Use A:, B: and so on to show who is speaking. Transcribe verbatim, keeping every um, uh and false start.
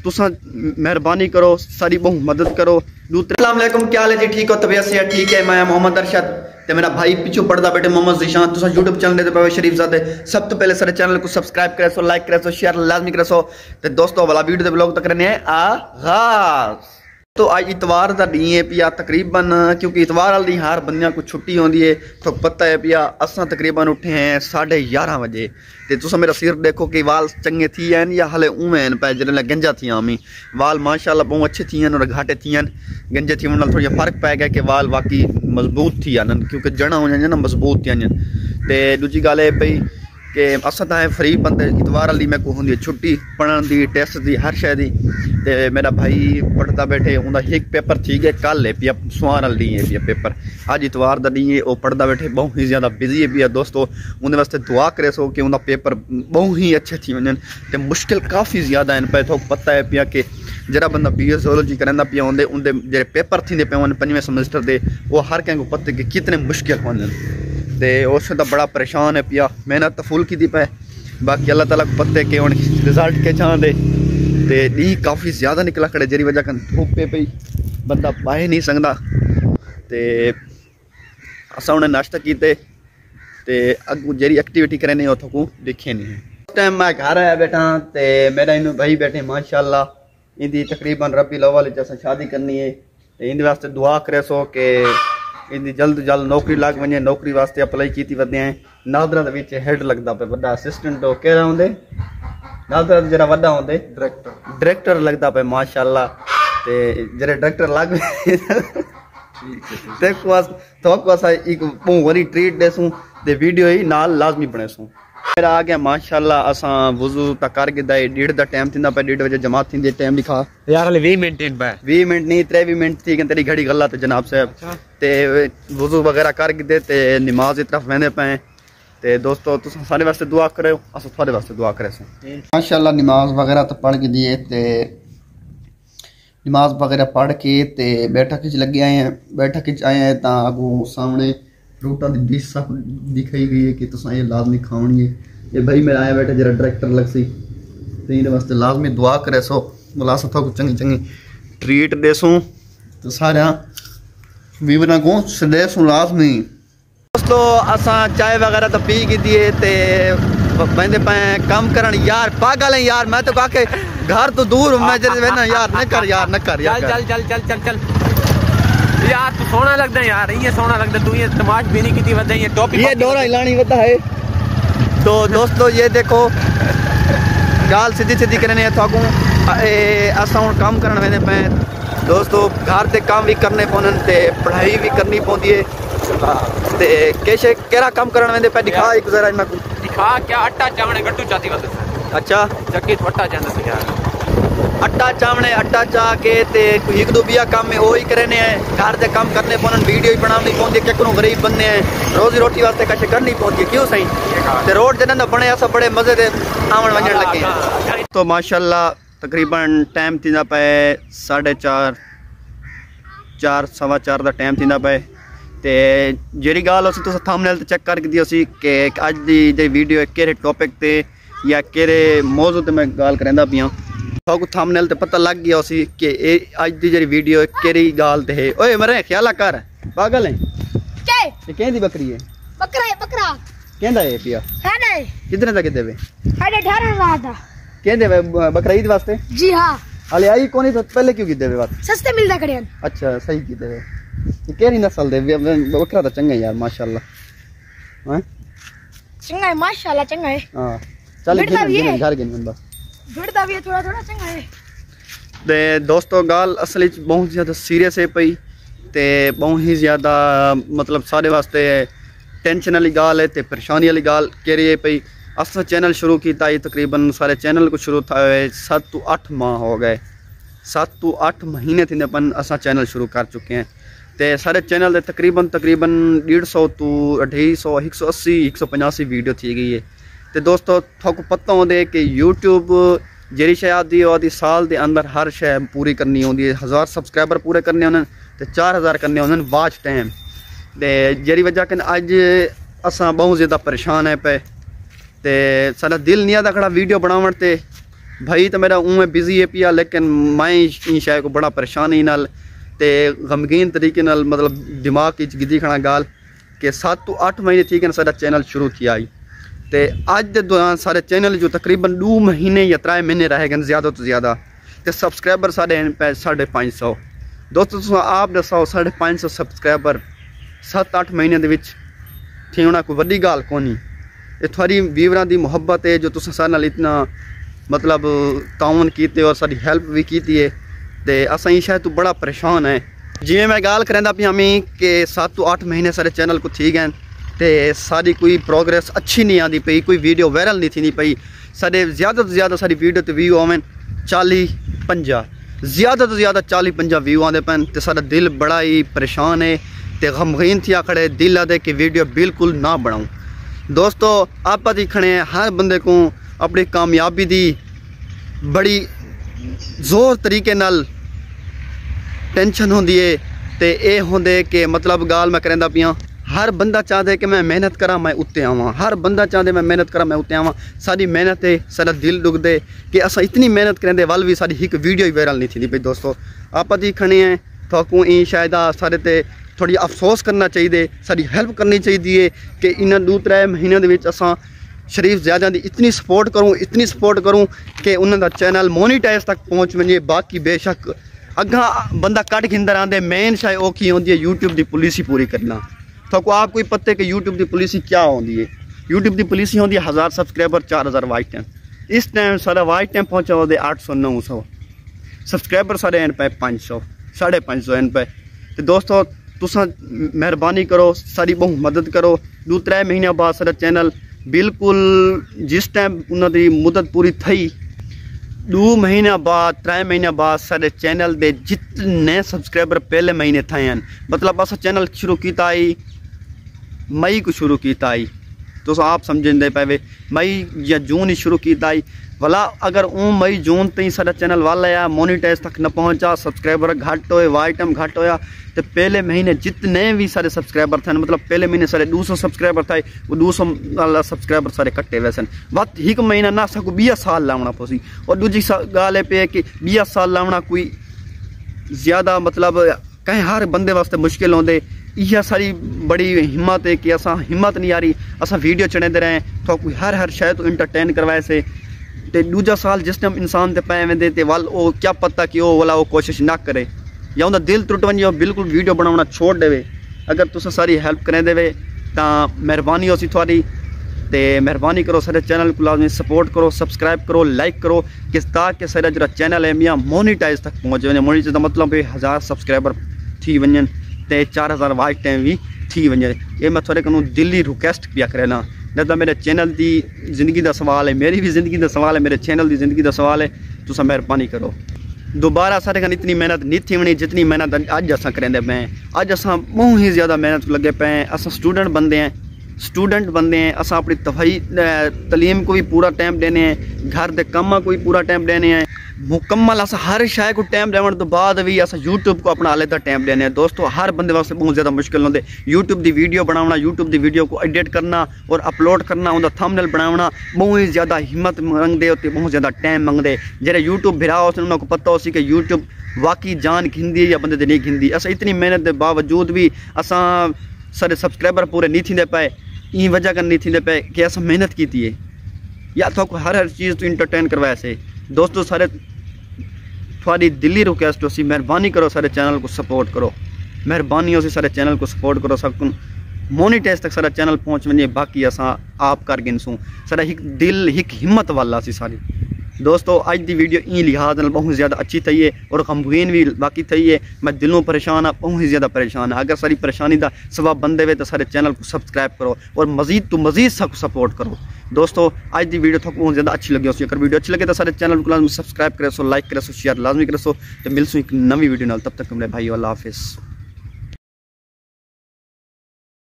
A: तुसा मेहरबानी करो, सारी बहु मदद करो। अस्सलाम वालेकुम, क्या हाल है जी? ठीक हो? तबीयत से ठीक है? मैं मोहम्मद अरशद ते मेरा भाई पिछू पढ़दा बैठे मोहम्मद ज़ीशान। तुसा यूट्यूब चैनल पे शरीफ ज़ादे सब तो पहले सारे चैनल को सब्सक्राइब करे सो, लाइक करे सो, शेयर लाजमी करे सो। ते दोस्तों वाला वीडियो दे ब्लॉग तक करने है आगाज। तो आज इतवार का डी है पिया तकरीबन, क्योंकि इतवार वाले दिन हर बंदियां को छुट्टी होती है। तो पता है पिया असा तकरीबन उठे हैं साढ़े ग्यारह बजे। तो तुसा मेरा सिर देखो कि वाल चंगे थी हैं या हले उवें हैं पे जल्द गंजा थी आमी वाल माशाल्लाह बहुत अच्छे थी और घाटे थी गंजे थी उन थोड़ी फर्क पै गया कि वाल बाकी मजबूत थी आनन, क्योंकि जड़ा हो ना मजबूत थी आनन। तो दूजी गल है पई कि असा तो फ्री बंदे इतवार वाली मैं को होंगी छुट्टी पढ़न की टेस्ट की हर शय की। तो मेरा भाई पढ़ता बैठे उनका एक पेपर थी गया कल है पिया सुहार वाली है पिया पेपर, अज इतवार का डी है वो पढ़ता बैठे बहुत ही ज़्यादा बिजी है पिया। दोस्तों उनके वास्ते दुआ करे सो कि उनका पेपर बहुत ही अच्छे थी वजन। तो मुश्किल काफ़ी ज़्यादा इन पे तो पता है पिया कि जरा बंदा बी एस जोलॉजी करना पिया होंगे उनके जो पेपर थी पे पंजवें सेमेस्टर के वो हर कें को पता कि कितने मुश्किल होने। तो उस तो बड़ा परेशान है पिया, मेहनत तो फुल की पे बाकी अल्लाह ताला को पता है कि हूँ रिजल्ट के चाह दे। तो डी काफ़ी ज़्यादा निकला खड़े जी वजह कन धूप पे पई बंदा पाए नहीं सकता। तो असा उन्हें नाश्ता किते तो अगू जी एक्टिविटी करने उतो को दिखे नहीं है। उस टाइम मैं घर आया बैठा तो मेरा इन भाई बैठे माशाल्लाह इनकी तकरीबन रबी अव्वल असा शादी करनी है। तो इन वास्ते दुआ करे सो कि इनकी जल्द जल्द नौकरी लग वजे। नौकरी वास्ते अप्लाई की वधे हैं नादरा के हेड लगता पे वड्डा असिस्टेंट हो कह होंगे नादरा जरा वड्डा होंगे डायरेक्टर डायरेक्टर लगता पे माशाल्लाह। ते जरे डायरेक्टर लग तो असा एक वरी ट्रीट देसूँ ते वीडियो ही नाल लाजमी बनेसूँ। मेरा आ गया माशाल्लाह असा वजू तक कर गिदा डेढ़ का टाइम थी पे डेढ़ बजे जमात थी टाइम लिखा
B: यार हले बीस मिनट इन पे
A: बीस मिनट नहीं त्रेवी मिनट थी कि तेरी घड़ी गला तो जनाब साहब ते वजू वगैरह कर गिदे ते नमाज की तरफ वेंदे पे। ते दोस्तों तुम सारे वास्ते दुआ करो अस थोड़े वास्ते दुआ करे माशाल्लाह। नमाज वगैरह तो पढ़ के दिए ते नमाज वगैरह पढ़ के ते बैठक लगे आए हैं। बैठक आए हैं तो अगू सामने फ्रूटा की डिश सब दिखाई गई है कि तुम ये लाजमी खानी है। ये भाई मेरा आया बैठे जरा डायरेक्टर लग सी तो इन वास्ते लाजमी दुआ करे सो बोला सो थोक चंगी चंगी ट्रीट देसूँ तो सारा वीवरा को देसूँ लाजमी। दोस्तों असा चाय वगैरह तो पी की दिए तो बंदे पे काम करन यार पागल है यार। मैं तो कहा के घर तो दूर मैं जरे ना यार न कर यार न कर यार
B: चल चल चल चल चल यार तू सोना लगता है यार ये सोना लगता है तू ये तमाश भी नहीं की वजह ये टॉपिक
A: ये डोरा हिलानी वता है। तो दोस्तों ये देखो गाल सीधी सीधी करने थाकू असा हूँ काम करने वेंदे पे। दोस्तों घर से काम भी करने पौन ते पढ़ाई भी करनी पौंदी है। ते कैसे केरा काम करने वेंदे पे दिखा एक जरा इना को
B: दिखा क्या आटा चावणे गट्टू चाती वत
A: अच्छा
B: चक्की आटा चांद से यार
A: आटा चावणे आटा चा के ते एक दो बिया काम में वो ही करने हैं। घर से काम करने पौन वीडियो ही बनानी पौंदी है केकरो गरीब बनने हैं रोजी रोटी वास्ते कछ करनी पौंदी है क्यों सही। ते रोड जन ना बने असा बड़े मजे दे आवन वजन लगे। तो माशाल्लाह तकरीबन टाइम थींदा पे साढ़े चार चार सवा चार का टाइम थींदा पे। ते जी गाल तुम थंबनेल चेक करके दी सी कि अज की वीडियो किहड़े टॉपिक ते या किहड़े मौजू ते मैं गाल करंदा पिया तो थंबनेल ते पता लग गया सी कि अज की जी वीडियो किहड़ी गाल ते है। ओए मरे ख्याल कर पागल है के ये केंदी बकरी है बकरा है बकरा केंदा है पिया है नहीं कितने तक देवे साढ़े अठारह हजार दा केंदे बकरा ईद वास्ते जी हां हाले आई कोनी तो पहले क्यों की देवे बात सस्ते मिलदा खड़े अच्छा सही की देवे ये केरी नस्ल दे बकरा तो चंगा यार माशाल्लाह हैं
C: चंगा है माशाल्लाह चंगा है हां
A: चल घर गए बस
C: भिड़दा भी थोड़ा थोड़ा चंगा है।
A: ते दोस्तों गाल असल बहुत ज़्यादा सीरियस है पई ते बहुत ही ज़्यादा मतलब सारे वास्ते टेंशन वाली गाल है ते परेशानी वाली गाल केरी है पई। अस चैनल शुरू किया ये तकरीबन सारे चैनल को शुरू था सात तो अठ माह हो गए सात तो अठ महीने थी पन असा चैनल शुरू कर चुके हैं। तो सारे चैनल दे तकरीबन तकरीबन डेढ़ सौ तो अढ़ाई सौ एक सौ अस्सी एक सौ पचासी वीडियो थी गई है। तो दोस्तों थोक पता होंगे कि यूट्यूब जी शे आदि आदि साल के अंदर हर शे पूरी करनी होंगी है। हज़ार सबसक्राइबर पूरे करने होने तो चार हज़ार करने होने वाच टाइम। तो जी वजह कन अज असा बहुत ज़्यादा परेशान है पे तो सारा दिल नहीं आता खड़ा वीडियो बनावन ते भाई तो मेरा उं बिजी है पिया, लेकिन मैं इन शय को बड़ा परेशानी नाल ते गमगीन तरीके नाल मतलब दिमाग गिद्दी खड़ा गाल कि सत्त तो अठ महीने थी कि सारा चैनल शुरू किया आई ते अज के दौरान सारे चैनल जो तकरीबन दो महीने या त्रै महीने रह गए ज़्यादा तो ज़्यादा, तो सबसक्राइबर साढ़े पे साढ़े पाँच सौ। दोस्तों तुम आप दसो साढ़े पाँच सौ सबसक्राइबर सत्त अठ महीने दे विच थी होना कोई वड्डी गाल कोनी। ये थोड़ी व्यूवरां दी मुहब्बत है जो तुम सारे नाल इतना मतलब ताउन कीते और सारी हेल्प भी की है, तो असा शायद तू बड़ा परेशान है। जिमें मैं गाल करेंदा पिया मैं कि सत्त तो अठ महीने सारे चैनल को थी गए तो सारी कोई प्रोग्रेस अच्छी नहीं आती पई, कोई वीडियो वायरल नहीं थी पई। सारे ज़्यादा तो ज़्यादा सारी वीडियो तो व्यू आवें चाली पंजा, ज़्यादा तो ज़्यादा चाली पंजा व्यू आते पैन, तो सारा दिल बड़ा ही परेशान है तो गमगीन थी खड़े दिल आते कि वीडियो बिल्कुल ना बनाऊँ। दोस्तों आप दिखने हर बंदे को अपनी कामयाबी दी बड़ी जोर तरीके नाल टेंशन होंदी है, तो ये होंदे कि मतलब गाल मैं करेंदा पिया हर बंदा चाहते कि मैं मेहनत करा मैं उत्ते आवां, हर बंदा चाहते मैं मेहनत करा मैं उत्ते आवां। सारी मेहनत है सारा दिल दुखदे कि असा इतनी मेहनत करेंदे वल भी सारी एक वीडियो ही वायरल नहीं थी। भाई दोस्तों आप दिखने हैं थोकू ई शायद सारे ते थोड़ी अफसोस करना चाहिए, सारी हेल्प करनी चाहिए कि इन दो त्रै महीनों के विच असा शरीफ ज़्यादा दी इतनी सपोर्ट करूँ इतनी सपोर्ट करूँ कि उन्होंने चैनल मोनीटाइज तक पहुँच वजे। बाकी बेशक अग्गा बंदा कट खिंदर आते मेन शायद औखी होती है यूट्यूब की पॉलिसी पूरी करना। तो को आप कोई पत्ते कि यूट्यूब की पॉलिसी क्या होती है? यूट्यूब की पॉलिसी होती है हज़ार सबसक्राइबर चार हज़ार वाइट टाइम। इस टाइम सारा वाइट टाइम पहुँचा होते आठ सौ नौ सौ सबसक्राइबर सारे एन पे पाँच सौ साढ़े पाँच सौ एन पे। तो दोस्तों तुसा मेहरबानी करो सारी बहुत मदद करो। दो त्रै महीने बाद सारा चैनल बिल्कुल जिस टाइम उन्होंने मुदत पूरी थी दो महीने बाद त्रै महीने बाद सारे चैनल दे जितने सबसक्राइबर पहले महीने थे हैं, मतलब अस चैनल शुरू किया आई मई को शुरू किया आई, तो आप समझते पावे मई या जून ही शुरू किया आई भला। अगर ऊँ मई जून तई सारा चैनल वाल आया मोनीटाइज तक न पहुँचा, सबसक्राइबर घट होए वाइट टाइम घट होया, तो पहले महीने जितने भी सारे सबसक्राइबर थे मतलब पहले महीने सारे दो सौ सबसक्राइबर थे वो दो सौ वाला सबसक्राइबर सारे कट्टे वैसे वत एक महीना ना सको बीस साल लावना पसी। और दूजी गाल पे कि बीस साल लावना कोई ज़्यादा मतलब कहीं हर बंदे वास्ते मुश्किल होंदे। यह सारी बड़ी हिम्मत है कि असा हिम्मत नहीं आ रही असा वीडियो चढ़ेंदे रहे तो कोई हर हर शायद तो इंटरटेन करवाए से। तो दूजा साल जिस टाइम इंसान ते पै वेंदे ते वल ओ क्या पता कि वो वाला वो कोशिश ना करे या उनका दिल टुट वजे बिल्कुल वीडियो बनाना छोड़ देवे। अगर तुस सारी हेल्प करें देवे तो मेहरबानी हो सी थोड़ी, तो मेहरबानी करो सारे चैनल को लाजमी सपोर्ट करो सब्सक्राइब करो लाइक करो कि ताकि सारा जो चैनल है मियाँ मोनीटाइज तक पहुँच वजे। मोनीटाइज का मतलब हज़ार सबसक्राइबर थी वजन तो चार हज़ार वाच टाइम भी थी वजे। ये मैं थोड़े को दिल्ली रिक्वेस्ट पिया करें न तो मेरे चैनल की ज़िंदगी का सवाल है, मेरी भी ज़िंदगी का सवाल है, मेरे चैनल की ज़िंदगी का सवाल है। तुस मेहरबानी करो दोबारा सारे कन इतनी मेहनत नहीं थी वनी जितनी मेहनत अज अस करेंदे पे। अज अस बहुत ही ज़्यादा मेहनत लगे पे हैं। अस स्टूडेंट बंदे हैं स्टूडेंट बंदे हैं अस अपनी तफाई तलीम को भी पूरा टाइम देने हैं, घर के कामों को भी पूरा टाइम देने हैं, मुकम्मल अस हर शाय को टाइम देने तो बाद भी अस यूट्यूब को अपना अलग टाइम देने। दोस्तों हर बंदे वास्ते बहुत ज़्यादा मुश्किल होंगे यूट्यूब की वीडियो बनाना, यूट्यूब की वीडियो को एडिट करना और अपलोड करना, उनका थंबनेल बनाना बहुत ही ज़्यादा हिम्मत मंगते होते बहुत ज़्यादा टाइम मंगते। जो यूट्यूब भिरा हो उन्होंने पता हो सी कि यूट्यूब वाकई जान खिंदी या बंदे नहीं खिंदी। अस इतनी मेहनत के बावजूद भी असा सारे सबसक्राइबर पूरे नहीं थी पे, ई वजह कर नहीं थी पे कि अस मेहनत की है या तो हर हर चीज़ तो इंटरटेन करवाए से। दोस्तों सारे थोड़ी दिल्ली रिक्वेस्ट हो सी मेहरबानी करो सारे चैनल को सपोर्ट करो, मेहरबानी हो सी सारे चैनल को सपोर्ट करो सब मोनीटाइज तक सारा चैनल पहुँच वजे। बाकी असा आप कर गिनसूँ सारा एक दिल एक हिम्मत वाला सी सारी। दोस्तों अज की वीडियो ई लिहाज न बहुत ज़्यादा अच्छी थी है और गमगीन भी बाकी थी है। मैं दिलों परेशान हाँ बहुत ही ज़्यादा परेशान है। अगर सारी परेशानी का सबब बनते हुए तो सारे चैनल को सब्सक्राइब करो और मजीद तो मजीद सब सपोर्ट करो। दोस्तों आज की वीडियो थोड़ा बहुत ज़्यादा अच्छी लगी अगर वीडियो अच्छी लगे तो सारे चैनल को लाजमी सब्सक्राइब करे सो लाइक करे सो शेयर लाजमी करे सो। तो मिलसूँ एक नवी वीडियो नाल, तब तक मेरे भाई अल्लाह हाफिज़।